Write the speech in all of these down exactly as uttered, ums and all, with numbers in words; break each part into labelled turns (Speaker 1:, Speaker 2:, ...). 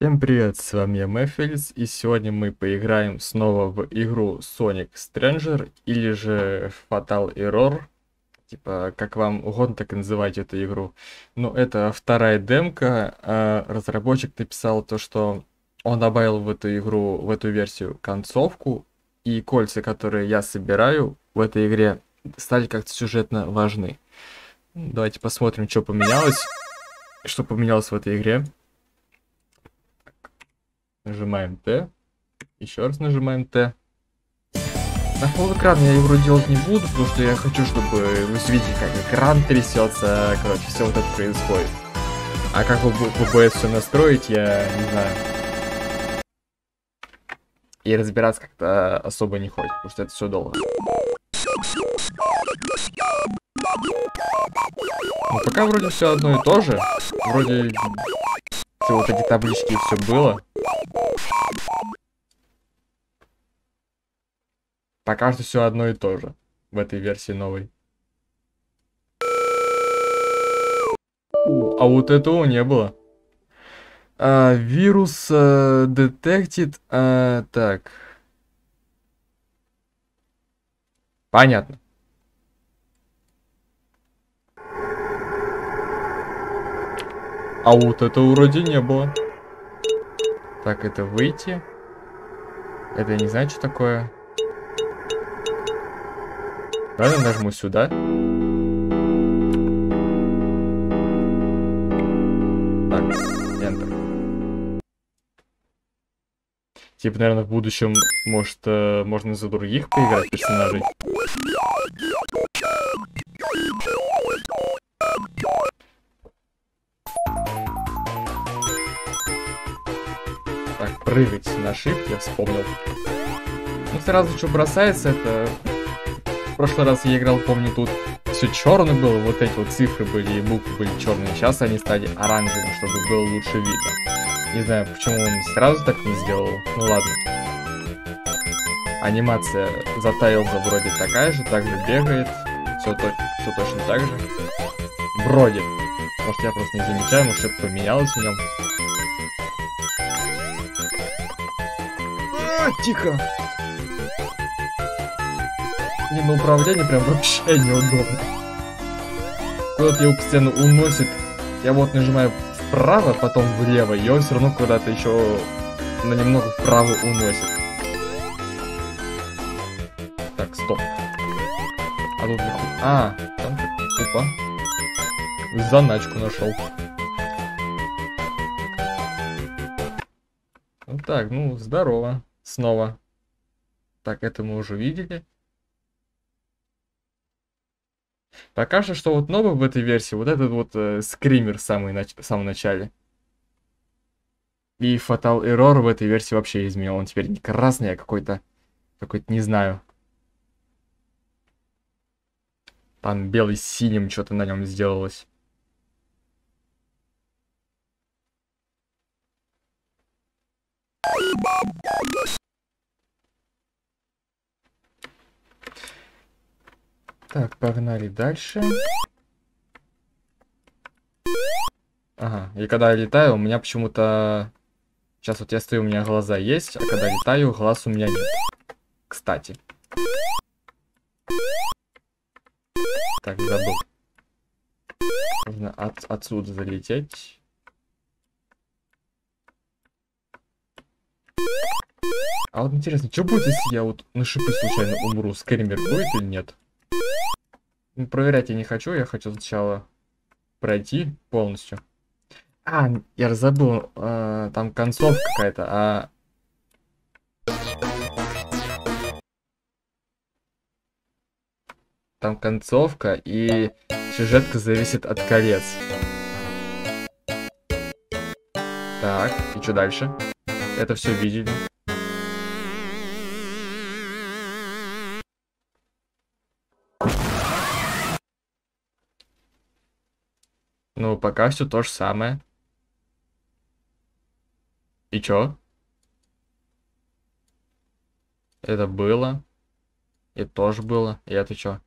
Speaker 1: Всем привет, с вами я Мэффилс, и сегодня мы поиграем снова в игру Sonic Stranger, или же Fatal Error, типа, как вам угодно, так и называйте эту игру. Но это вторая демка, а разработчик написал то, что он добавил в эту игру, в эту версию концовку, и кольца, которые я собираю в этой игре, стали как-то сюжетно важны. Давайте посмотрим, что поменялось, что поменялось в этой игре. Нажимаем Т. Еще раз нажимаем Т. На пол экрана я игру делать не буду, потому что я хочу, чтобы вы видели, как экран трясется, короче, все вот это происходит. А как вы в бэ эс все настроить, я не знаю. И разбираться как-то особо не хочет, потому что это все долго. Ну, пока вроде все одно и то же. Вроде все вот эти таблички и все было. Пока что все одно и то же в этой версии новой. А вот этого не было. А, вирус uh, detected. Uh, так. Понятно. А вот это вроде не было. Так, это выйти. Это я не знаю, что такое. Ладно, нажму сюда. Так, Enter. Типа, наверное, в будущем, может, э, можно за других поиграть персонажей. Так, прыгать на shift, я вспомнил. Ну, сразу что бросается, это... В прошлый раз я играл, помню, тут все черное было, вот эти вот цифры были и буквы были черные. Сейчас они стали оранжевыми, чтобы было лучше видно. Не знаю, почему он сразу так не сделал. Ну ладно. Анимация за Тайлза вроде такая же, также бегает. Все, то, все точно так же. Вроде. Может, я просто не замечаю, может, что-то поменялось в нем. А, тихо! Не, на управление прям вообще неудобно. Куда-то его постоянно уносит. Я вот нажимаю вправо, потом влево, и он все равно куда-то еще на немного вправо уносит. Так, стоп. А тут... А, там... Опа. Заначку нашел. Ну так, ну, здорово. Снова. Так, это мы уже видели. Пока что, что вот новый в этой версии, вот этот вот э, скример в, самый нач... в самом начале. И Fatal Error в этой версии вообще изменил. Он теперь не красный, а какой-то, какой-то, не знаю. Там белый с синим что-то на нем сделалось. Так, погнали дальше. Ага, и когда я летаю, у меня почему-то... Сейчас вот я стою, у меня глаза есть, а когда летаю, глаз у меня нет. Кстати. Так, забыл. Нужно от, отсюда залететь. А вот интересно, что будет, если я вот на шипы случайно умру? Скример будет или нет? Ну, проверять я не хочу, я хочу сначала пройти полностью. А, я забыл, а, там концовка какая-то, а... Там концовка, и сюжетка зависит от колец. Так, и что дальше? Это все видели. Ну, пока все то же самое. И чё? Это было. И тоже было. И это чё?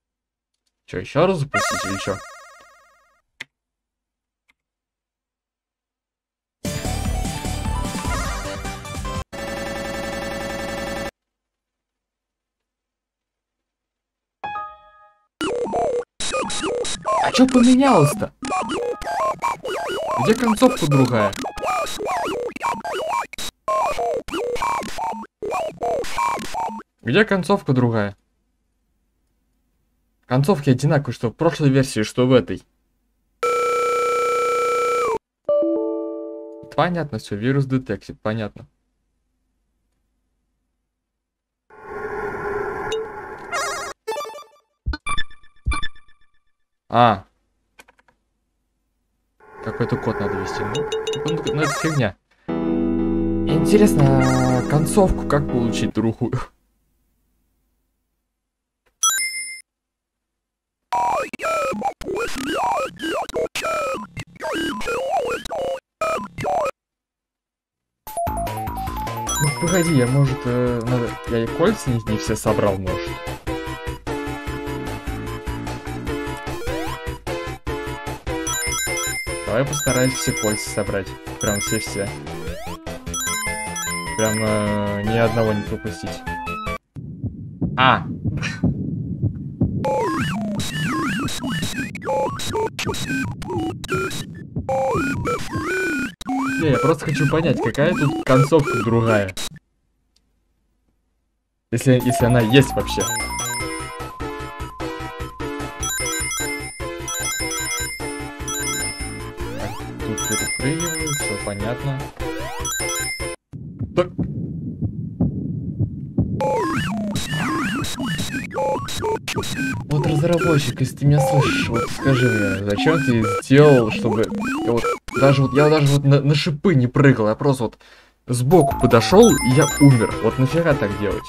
Speaker 1: Чё, еще раз запустить или чё? А что поменялось-то? Где концовка другая? Где концовка другая? Концовки одинаковые, что в прошлой версии, что в этой. Понятно все, вирус детектит, понятно. А. Какой-то код надо ввести. Ну, ну это фигня. Интересно, концовку как получить другую? Ну, погоди, я, может, э, надо... я и кольца не, не все собрал, может. Давай постараюсь все кольца собрать. Прям все-все. Прям э, ни одного не пропустить. А! Не, я просто хочу понять, какая тут концовка другая. Если, если она есть вообще. Тут перепрыгиваю, все понятно. Так. Вот разработчик, если ты меня слышишь, вот скажи мне, зачем ты сделал, чтобы... Я вот даже вот, я даже вот на, на шипы не прыгал, я просто вот сбоку подошел, и я умер. Вот нафига так делать?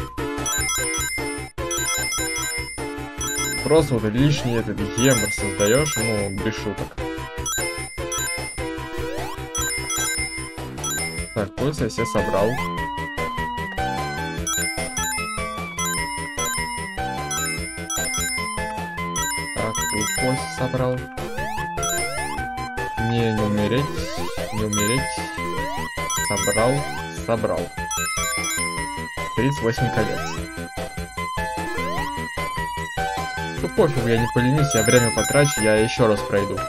Speaker 1: Просто вот лишний этот гемор создаешь, ну, без шуток. Так, кольца я все собрал. Так, тут кольца собрал. Не, не умереть, не умереть. Собрал, собрал. тридцать восемь колец. Ну пофиг, я не поленюсь, я время потрачу, я еще раз пройду.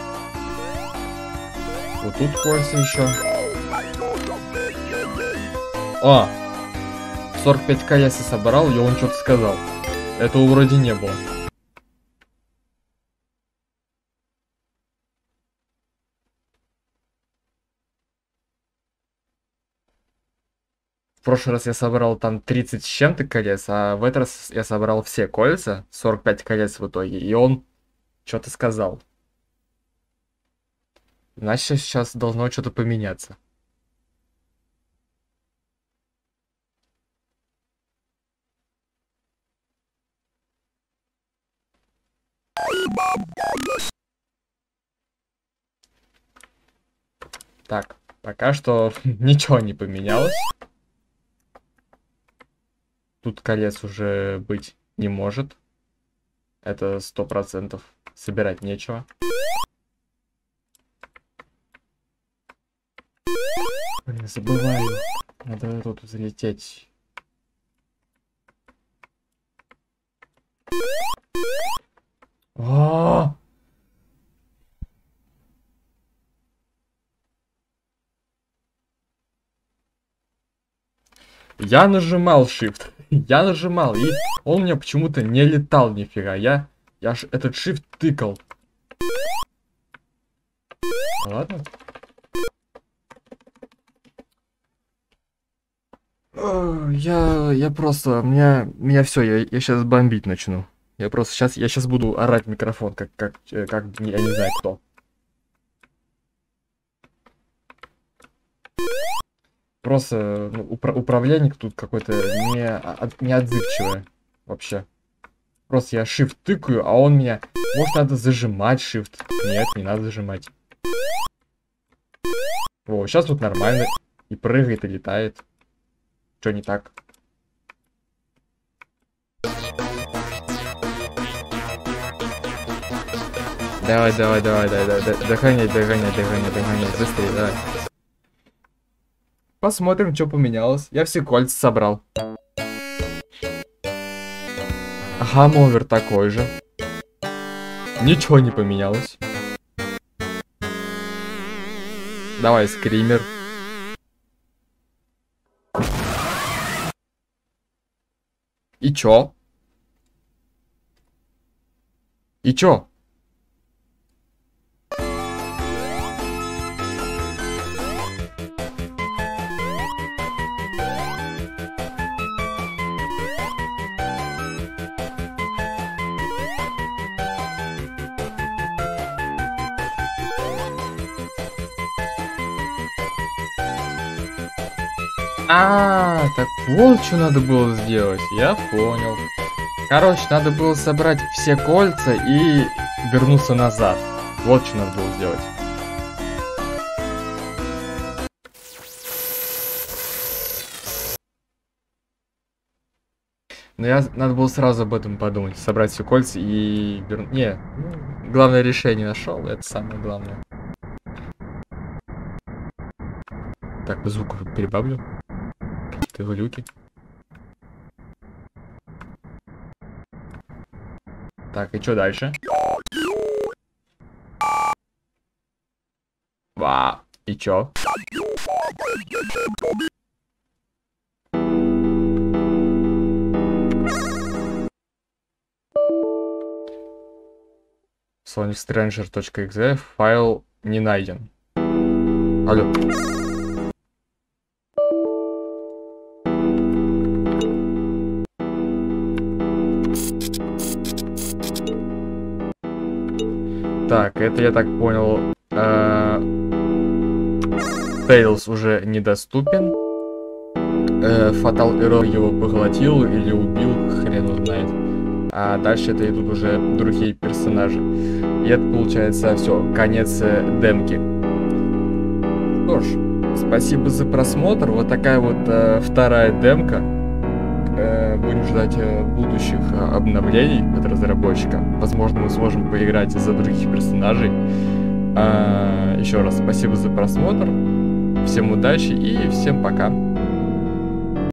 Speaker 1: Вот тут кольца еще. А! сорок пять ка я себе собрал, и он что-то сказал. Этого вроде не было. В прошлый раз я собрал там тридцать с чем-то колец, а в этот раз я собрал все кольца, сорок пять колец в итоге, и он что-то сказал. Значит, сейчас должно что-то поменяться. Так, пока что ничего не поменялось. Тут колец уже быть не может. Это сто процентов. Собирать нечего. Блин, забываю. Надо тут залететь. А-а-а! Я нажимал Shift. Я нажимал, и он у меня почему-то не летал нифига. Я, я ж этот Shift тыкал. Ладно. Я, я просто, меня, меня все, я, я сейчас бомбить начну. Я просто сейчас, я сейчас буду орать в микрофон, как, как, как, я не знаю кто. Просто ну, упра управленник тут какой-то не, от, не отзывчивый вообще. Просто я Shift тыкаю, а он меня... Может, надо зажимать Shift? Нет, не надо зажимать. О, сейчас тут нормально. И прыгает, и летает. Что не так? Давай, давай, давай, давай, давай, догонять, догонять, догонять, догонять, быстрее, давай. Посмотрим, что поменялось. Я все кольца собрал. Гамовер такой же. Ничего не поменялось. Давай, скример. И чё? И чё? А, так вот что надо было сделать, я понял. Короче, надо было собрать все кольца и вернуться назад. Вот что надо было сделать. Но я, надо было сразу об этом подумать. Собрать все кольца и вернуть. Не, ну, главное решение нашел, это самое главное. Так, звук перебавлю. Какие-то глюки. Так, и что дальше? Ва, и чё? соник стрэнджер точка экзе файл не найден. Алло. Так, это я так понял. Тейлз уже недоступен. Fatal Error его поглотил или убил, хрен его знает. А дальше это идут уже другие персонажи. И это получается все, конец демки. Что ж, спасибо за просмотр. Вот такая вот э, вторая демка. Э, будем ждать э, будущих э, обновлений от разработчика. Возможно, мы сможем поиграть за других персонажей. Э, еще раз спасибо за просмотр. Всем удачи и всем пока.